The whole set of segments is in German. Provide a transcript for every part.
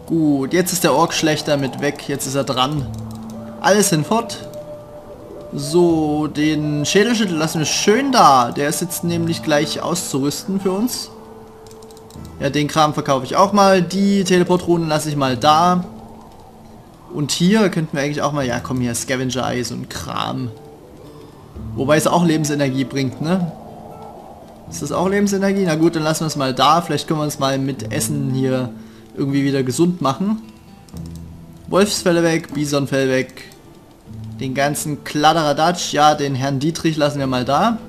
Gut, jetzt ist der Ork schlechter mit weg. Jetzt ist er dran. Alles hinfort. So, den Schädelschüttel lassen wir schön da. Der ist jetzt nämlich gleich auszurüsten für uns. Ja, den Kram verkaufe ich auch mal. Die Teleportruhen lasse ich mal da. Und hier könnten wir eigentlich auch mal... Ja, komm hier, Scavenger-Eis und Kram. Wobei es auch Lebensenergie bringt, ne? Ist das auch Lebensenergie? Na gut, dann lassen wir es mal da. Vielleicht können wir uns mal mit Essen hier irgendwie wieder gesund machen. Wolfsfelle weg, Bisonfell weg. Den ganzen Kladderadatsch. Ja, den Herrn Dietrich lassen wir mal da.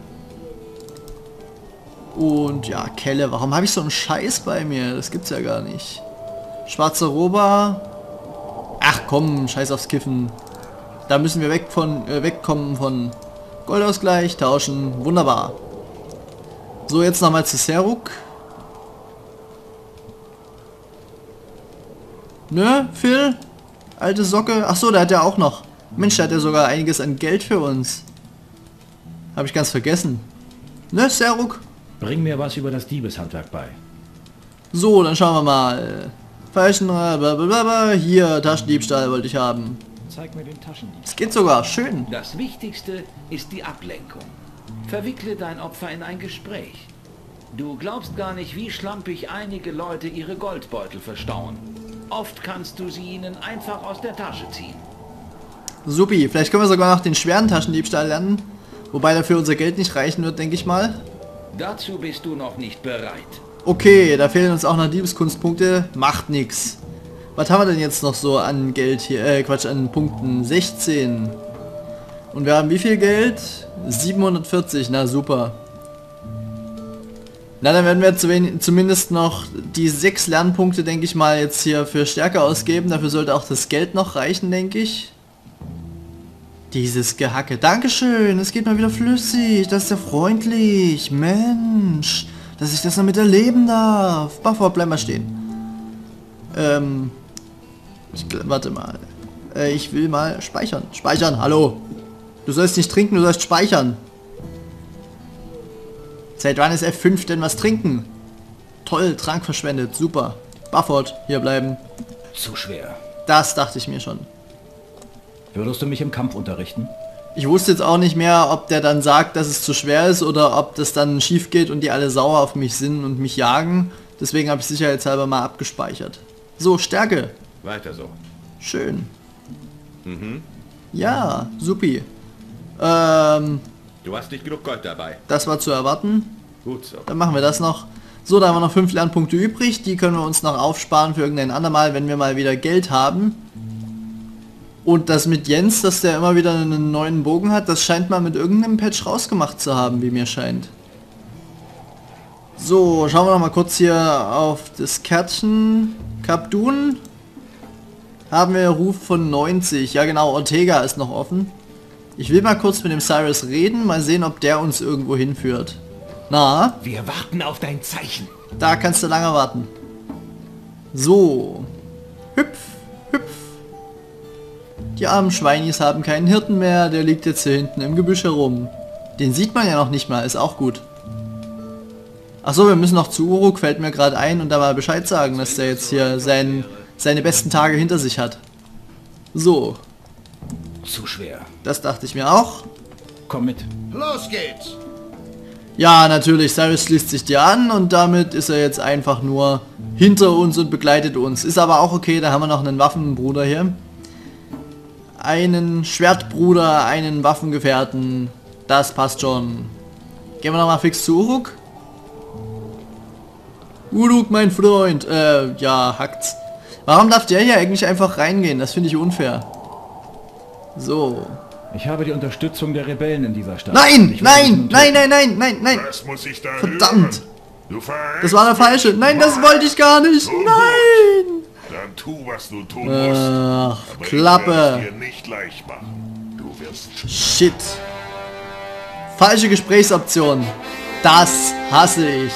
Und ja, Kelle. Warum habe ich so einen Scheiß bei mir? Das gibt's ja gar nicht. Schwarzer Roba. Ach komm, scheiß aufs Kiffen. Da müssen wir wegkommen von Goldausgleich. Tauschen. Wunderbar. So, jetzt nochmal zu Seruk. Ne, Phil? Alte Socke. Ach so, der hat ja auch noch. Mensch, der hat ja sogar einiges an Geld für uns. Habe ich ganz vergessen. Ne, Seruk? Bring mir was über das Diebeshandwerk bei. So, dann schauen wir mal. Falschen, blablabla. Hier, Taschendiebstahl wollte ich haben. Zeig mir den Taschendieb. Es geht sogar, schön. Das Wichtigste ist die Ablenkung. Verwickle dein Opfer in ein Gespräch. Du glaubst gar nicht, wie schlampig einige Leute ihre Goldbeutel verstauen. Oft kannst du sie ihnen einfach aus der Tasche ziehen. Supi, vielleicht können wir sogar noch den schweren Taschendiebstahl lernen. Wobei dafür unser Geld nicht reichen wird, denke ich mal. Dazu bist du noch nicht bereit. Okay, da fehlen uns auch noch Diebeskunstpunkte. Macht nix. Was haben wir denn jetzt noch so an Geld hier? Quatsch, an Punkten. 16. Und wir haben wie viel Geld? 740, na super. Na, dann werden wir zumindest noch die 6 Lernpunkte, denke ich mal, jetzt hier für Stärke ausgeben. Dafür sollte auch das Geld noch reichen, denke ich. Dieses Gehacke. Dankeschön, es geht mal wieder flüssig. Das ist ja freundlich. Mensch, dass ich das noch mit erleben darf. Buffer, bleib mal stehen. Warte mal. Ich will mal speichern. Speichern, hallo. Du sollst nicht trinken, du sollst speichern. Seit wann ist F5 denn was trinken? Toll, Trank verschwendet, super. Bufford, hier bleiben. Zu schwer. Das dachte ich mir schon. Würdest du mich im Kampf unterrichten? Ich wusste jetzt auch nicht mehr, ob der dann sagt, dass es zu schwer ist oder ob das dann schief geht und die alle sauer auf mich sind und mich jagen. Deswegen habe ich sicherheitshalber mal abgespeichert. So, Stärke. Weiter so. Schön. Mhm. Ja, supi. Du hast nicht genug Gold dabei. Das war zu erwarten. Gut so. Dann machen wir das noch. So, da haben wir noch 5 Lernpunkte übrig. Die können wir uns noch aufsparen für irgendein andermal, wenn wir mal wieder Geld haben. Und das mit Jens, dass der immer wieder einen neuen Bogen hat, das scheint mal mit irgendeinem Patch rausgemacht zu haben, wie mir scheint. So, schauen wir noch mal kurz hier auf das Kärtchen. Kapdun. Haben wir Ruf von 90. Ja genau, Ortega ist noch offen. Ich will mal kurz mit dem Cyrus reden, mal sehen, ob der uns irgendwo hinführt. Na? Wir warten auf dein Zeichen. Da kannst du lange warten. So. Hüpf, hüpf. Die armen Schweinis haben keinen Hirten mehr, der liegt jetzt hier hinten im Gebüsch herum. Den sieht man ja noch nicht mal, ist auch gut. Achso, wir müssen noch zu Uruk, fällt mir gerade ein, und da mal Bescheid sagen, dass der jetzt hier seine besten Tage hinter sich hat. So. Zu schwer. Das dachte ich mir auch. Komm mit. Los geht's! Ja, natürlich, Cyrus schließt sich dir an und damit ist er jetzt einfach nur hinter uns und begleitet uns. Ist aber auch okay, da haben wir noch einen Waffenbruder hier. Einen Schwertbruder, einen Waffengefährten. Das passt schon. Gehen wir nochmal fix zu Uruk. Uruk, mein Freund. Ja, hackt's. Warum darf der hier eigentlich einfach reingehen? Das finde ich unfair. So. Ich habe die Unterstützung der Rebellen in dieser Stadt. Nein, nein, nein, nein, nein, nein, nein. Was muss ich da Verdammt. hören? Du Das war der falsche. Nein, das wollte ich gar nicht. Nein. Dann tu, was du tun musst. Ach, Aber Klappe. ich werde es dir nicht leicht machen. Du wirst Shit. Falsche Gesprächsoption. Das hasse ich.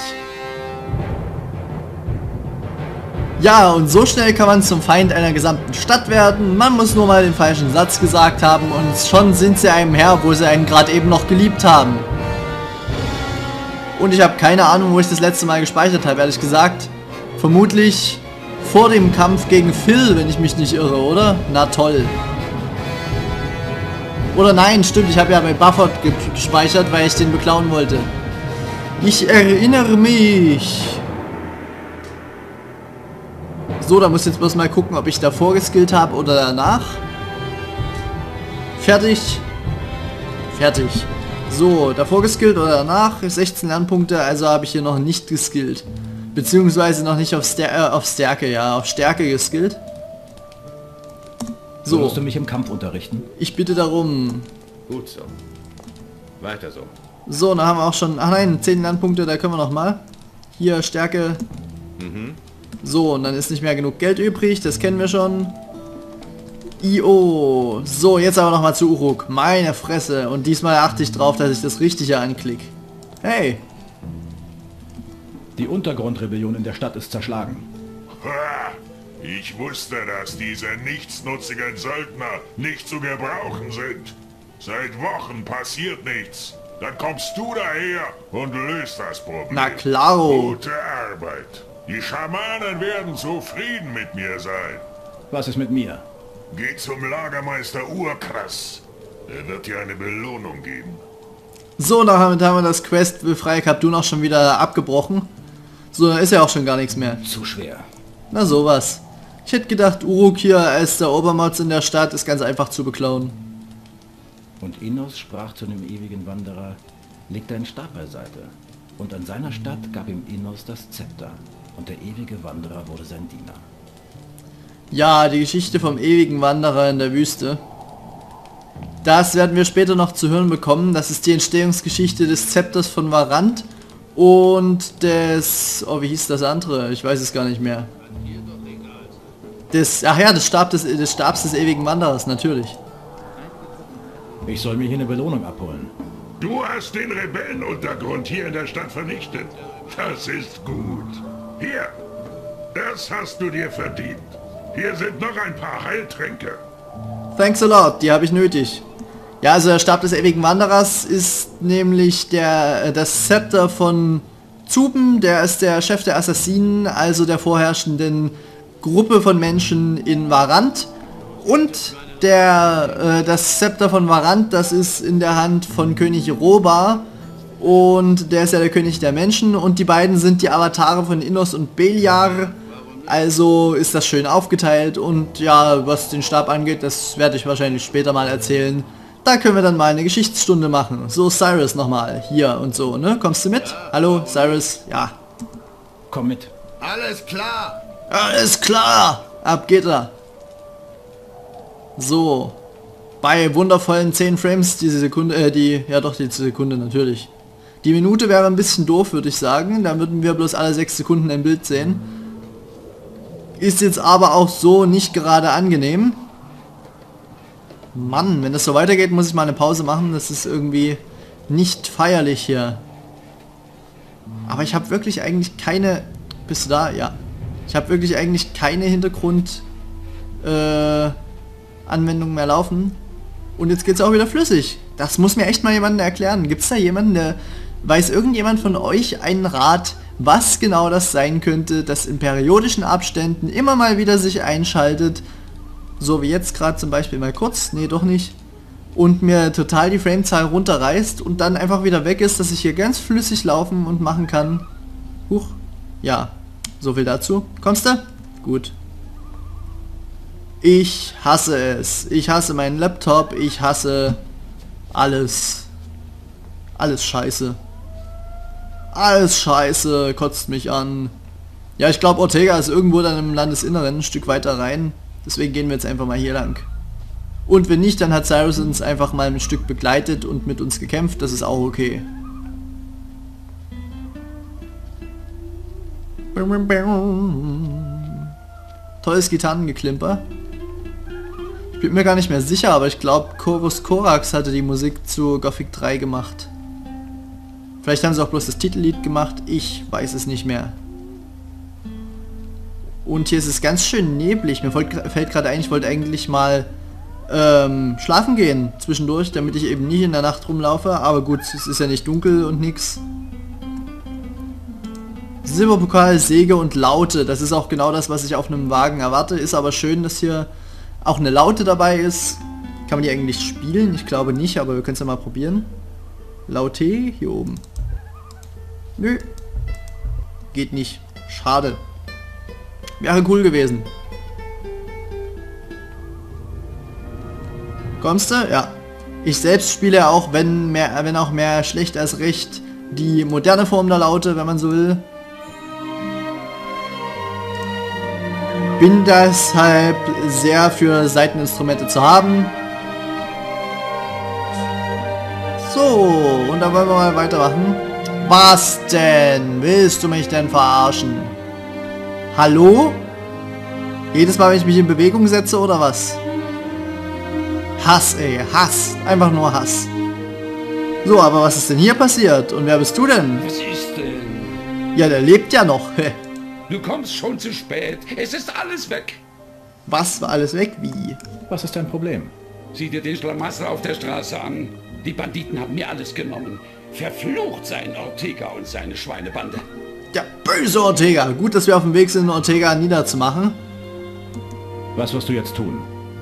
Ja, und so schnell kann man zum Feind einer gesamten Stadt werden. Man muss nur mal den falschen Satz gesagt haben und schon sind sie einem her, wo sie einen gerade eben noch geliebt haben. Und ich habe keine Ahnung, wo ich das letzte Mal gespeichert habe, ehrlich gesagt. Vermutlich vor dem Kampf gegen Phil, wenn ich mich nicht irre, oder? Na toll. Oder nein, stimmt, ich habe ja bei Bufford gespeichert, weil ich den beklauen wollte. Ich erinnere mich. So, da muss ich jetzt bloß mal gucken, ob ich davor geskillt habe oder danach. Fertig. Fertig. So, davor geskillt oder danach. 16 Lernpunkte, also habe ich hier noch nicht geskillt. Beziehungsweise noch nicht auf Stärke, ja, auf Stärke geskillt. So. Musst du mich im Kampf unterrichten? Ich bitte darum. Gut so. Weiter so. So, dann haben wir auch schon... Ach nein, 10 Lernpunkte, da können wir noch mal. Hier, Stärke. So, und dann ist nicht mehr genug Geld übrig, das kennen wir schon. IO. So, jetzt aber noch mal zu Uruk. Meine Fresse. Und diesmal achte ich drauf, dass ich das Richtige anklicke. Hey. Die Untergrundrebellion in der Stadt ist zerschlagen. Ha! Ich wusste, dass diese nichtsnutzigen Söldner nicht zu gebrauchen sind. Seit Wochen passiert nichts. Dann kommst du daher und löst das Problem. Na klaro. Gute Arbeit. Die Schamanen werden zufrieden mit mir sein. Was ist mit mir? Geh zum Lagermeister Urkrass. Er wird dir eine Belohnung geben. So, damit haben wir das Quest Befreie Kapdun auch schon wieder abgebrochen. So, da ist ja auch schon gar nichts mehr. Zu schwer. Na sowas. Ich hätte gedacht, Uruk hier als der Obermods in der Stadt ist ganz einfach zu beklauen. Und Innos sprach zu dem ewigen Wanderer, leg deinen Stab beiseite. Und an seiner Stadt gab ihm Innos das Zepter. Und der ewige Wanderer wurde sein Diener. Ja, die Geschichte vom ewigen Wanderer in der Wüste. Das werden wir später noch zu hören bekommen. Das ist die Entstehungsgeschichte des Zepters von Varant und des... Oh, wie hieß das andere? Ich weiß es gar nicht mehr. Ach ja, des Stabs des ewigen Wanderers, natürlich. Ich soll mir hier eine Belohnung abholen. Du hast den Rebellenuntergrund hier in der Stadt vernichtet. Das ist gut. Hier, das hast du dir verdient. Hier sind noch ein paar Heiltränke. Thanks a lot, die habe ich nötig. Ja, also der Stab des ewigen Wanderers ist nämlich das Zepter von Zuben, der ist der Chef der Assassinen, also der vorherrschenden Gruppe von Menschen in Varant. Und das Zepter von Varant, das ist in der Hand von König Robar. Und der ist ja der König der Menschen. Und die beiden sind die Avatare von Innos und Beliar. Also ist das schön aufgeteilt. Und ja, was den Stab angeht, das werde ich wahrscheinlich später mal erzählen. Da können wir dann mal eine Geschichtsstunde machen. So, Cyrus nochmal. Hier und so, ne? Kommst du mit? Hallo, Cyrus? Ja. Komm mit. Alles klar. Alles klar. Ab geht er. So. Bei wundervollen 10 Frames diese Sekunde, die Sekunde natürlich. Die Minute wäre ein bisschen doof, würde ich sagen. Da würden wir bloß alle 6 Sekunden ein Bild sehen. Ist jetzt aber auch so nicht gerade angenehm. Mann, wenn das so weitergeht, muss ich mal eine Pause machen. Das ist irgendwie nicht feierlich hier. Aber ich habe wirklich eigentlich keine... Bist du da? Ja. Ich habe wirklich eigentlich keine Hintergrund-Anwendung mehr laufen. Und jetzt geht es auch wieder flüssig. Das muss mir echt mal jemand erklären. Gibt es da jemanden, der... Weiß irgendjemand von euch einen Rat, was genau das sein könnte, das in periodischen Abständen immer mal wieder sich einschaltet, so wie jetzt gerade zum Beispiel mal kurz, nee doch nicht, und mir total die Framezahl runterreißt und dann einfach wieder weg ist, dass ich hier ganz flüssig laufen und machen kann. Huch, ja, so viel dazu. Kommst du? Gut. Ich hasse es. Ich hasse meinen Laptop, ich hasse alles. Alles scheiße. Alles scheiße, kotzt mich an. Ja, ich glaube Ortega ist irgendwo dann im Landesinneren, ein Stück weiter rein. Deswegen gehen wir jetzt einfach mal hier lang. Und wenn nicht, dann hat Cyrus uns einfach mal ein Stück begleitet und mit uns gekämpft. Das ist auch okay. Tolles Gitarrengeklimper. Ich bin mir gar nicht mehr sicher, aber ich glaube Corvus Corax hatte die Musik zu Gothic 3 gemacht. Vielleicht haben sie auch bloß das Titellied gemacht, ich weiß es nicht mehr. Und hier ist es ganz schön neblig. Mir fällt gerade ein, ich wollte eigentlich mal schlafen gehen zwischendurch, damit ich eben nicht in der Nacht rumlaufe. Aber gut, es ist ja nicht dunkel und nix. Silberpokal, Säge und Laute. Das ist auch genau das, was ich auf einem Wagen erwarte. Ist aber schön, dass hier auch eine Laute dabei ist. Kann man die eigentlich spielen? Ich glaube nicht, aber wir können es ja mal probieren. Laute, hier oben. Nö. Geht nicht. Schade. Wäre cool gewesen. Kommst du? Ja. Ich selbst spiele ja auch, wenn auch mehr schlecht als recht, die moderne Form der Laute, wenn man so will. Bin deshalb sehr für Saiteninstrumente zu haben. So, und dann wollen wir mal weitermachen. Was denn? Willst du mich denn verarschen? Hallo? Jedes Mal, wenn ich mich in Bewegung setze, oder was? Hass, ey, Hass. Einfach nur Hass. So, aber was ist denn hier passiert? Und wer bist du denn? Was ist denn? Ja, der lebt ja noch. Du kommst schon zu spät. Es ist alles weg. Was war alles weg? Wie? Was ist dein Problem? Sieh dir den Schlamassel auf der Straße an. Die Banditen haben mir alles genommen. Verflucht sein Ortega und seine Schweinebande. Ja, böse Ortega. Gut, dass wir auf dem Weg sind, Ortega niederzumachen. Was wirst du jetzt tun?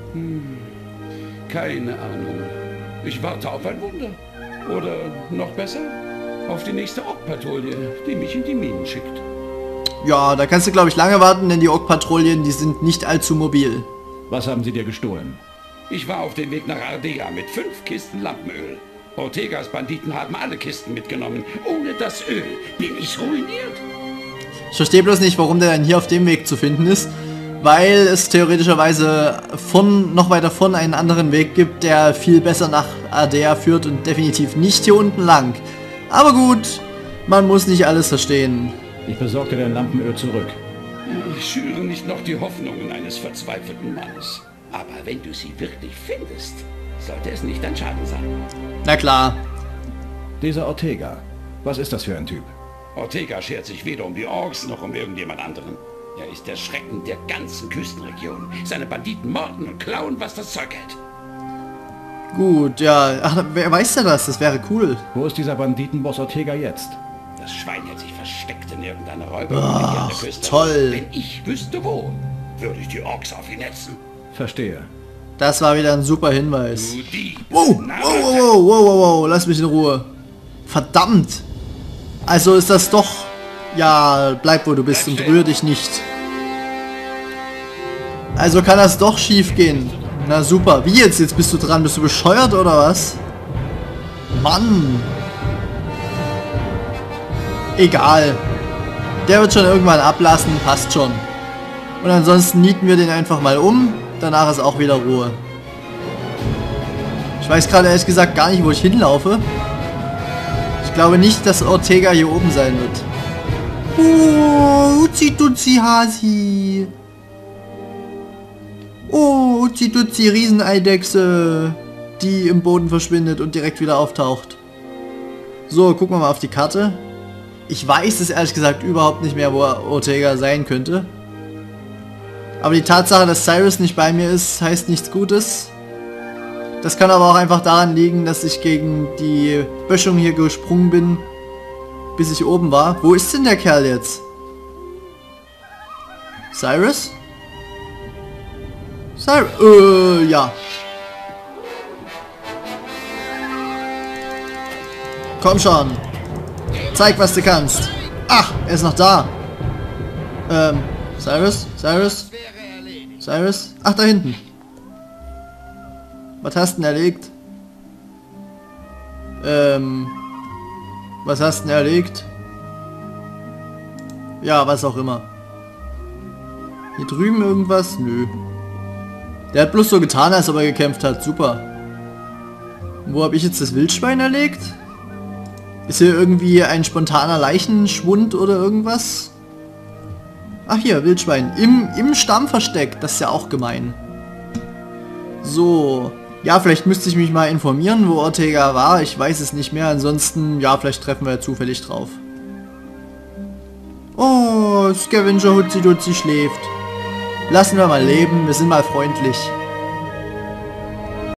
Keine Ahnung. Ich warte auf ein Wunder. Oder noch besser, auf die nächste Ork-Patrouille, die mich in die Minen schickt. Ja, da kannst du, glaube ich, lange warten, denn die Ork-Patrouillen, die sind nicht allzu mobil. Was haben sie dir gestohlen? Ich war auf dem Weg nach Ardea mit 5 Kisten Lampenöl. Ortegas Banditen haben alle Kisten mitgenommen. Ohne das Öl bin ich ruiniert. Ich verstehe bloß nicht, warum der dann hier auf dem Weg zu finden ist. Weil es theoretischerweise noch weiter von einen anderen Weg gibt, der viel besser nach Ardea führt und definitiv nicht hier unten lang. Aber gut, man muss nicht alles verstehen. Ich besorgte dein Lampenöl zurück. Ich schüre nicht noch die Hoffnungen eines verzweifelten Mannes. Aber wenn du sie wirklich findest, sollte es nicht dein Schaden sein. Na klar. Dieser Ortega, was ist das für ein Typ? Ortega schert sich weder um die Orks noch um irgendjemand anderen. Er ist der Schrecken der ganzen Küstenregion. Seine Banditen morden und klauen, was das Zeug hält. Gut, ja. Ach, wer weiß denn das? Das wäre cool. Wo ist dieser Banditenboss Ortega jetzt? Das Schwein hat sich versteckt in irgendeiner Räuberhöhle hier an der Küste. Toll. Wenn ich wüsste wo, würde ich die Orks auf ihn hetzen. Verstehe. Das war wieder ein super Hinweis. Du Dieb. Wow, wow, lass mich in Ruhe. Verdammt. Also ist das doch... Ja, bleib wo du bist und rühr dich nicht. Also kann das doch schief gehen. Na super. Wie jetzt? Jetzt bist du dran. Bist du bescheuert oder was? Mann. Egal. Der wird schon irgendwann ablassen. Passt schon. Und ansonsten nieten wir den einfach mal um. Danach ist auch wieder Ruhe. Ich weiß gerade ehrlich gesagt gar nicht, wo ich hinlaufe. Ich glaube nicht, dass Ortega hier oben sein wird. Oh, Uzi Hasi. Oh, Uzi Rieseneidechse, die im Boden verschwindet und direkt wieder auftaucht. So, gucken wir mal auf die Karte. Ich weiß es ehrlich gesagt überhaupt nicht mehr, wo Ortega sein könnte. Aber die Tatsache, dass Cyrus nicht bei mir ist, heißt nichts Gutes. Das kann aber auch einfach daran liegen, dass ich gegen die Böschung hier gesprungen bin, bis ich oben war. Wo ist denn der Kerl jetzt? Cyrus? Cyrus? Ja. Komm schon. Zeig, was du kannst. Ach, er ist noch da. Cyrus? Ach, da hinten. Was hast du denn erlegt? Was hast du denn erlegt? Ja, was auch immer. Hier drüben irgendwas? Nö. Der hat bloß so getan, als ob er gekämpft hat. Super. Wo habe ich jetzt das Wildschwein erlegt? Ist hier irgendwie ein spontaner Leichenschwund oder irgendwas? Ach hier, Wildschwein. Im Stamm versteckt. Das ist ja auch gemein. So. Ja, vielleicht müsste ich mich mal informieren, wo Ortega war. Ich weiß es nicht mehr. Ansonsten, ja, vielleicht treffen wir ja zufällig drauf. Oh, Scavenger Hutzi schläft. Lassen wir mal leben. Wir sind mal freundlich.